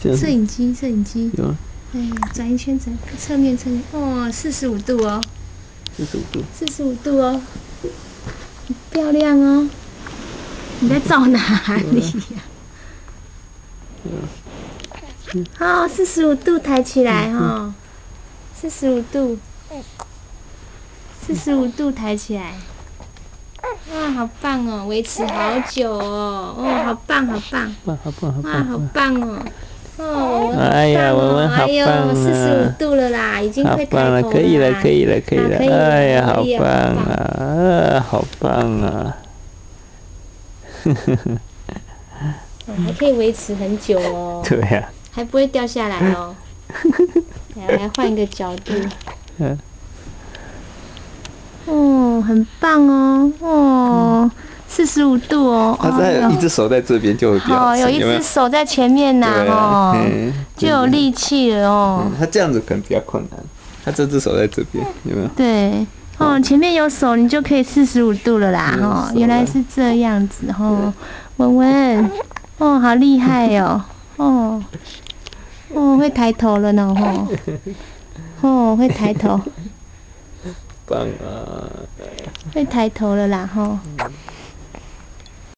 摄影机，摄影机。 有。 哎，转一圈，侧面。哦，45度哦。 45度。 45度哦，很漂亮哦。你在照哪里呀？哦，45度抬起来哦，45度，45度抬起来。哇，好棒哦，维持好久哦，哦，好棒，好棒，哇，好棒哦，哦， 哎呀，文文好棒啊 ！45度了啦，已经快抬头了， 可以了。哎呀，好棒啊，好棒啊！ 还可以维持很久哦。 对呀。 还不会掉下来哦。来换一个角度。哦，很棒哦，哦，45度哦。 他有一只手在这边就会比较好吃， 有一只手在前面呐，哦，就有力气了哦。 他这样子可能比较困难，他这只手在这边，有没有？ 对，哦，前面有手，你就可以45度了啦，哦，原来是这样子，哦，文文，哦，好厉害哦，哦，会抬头了呢，会抬头。 棒啊！ 会抬头了啦，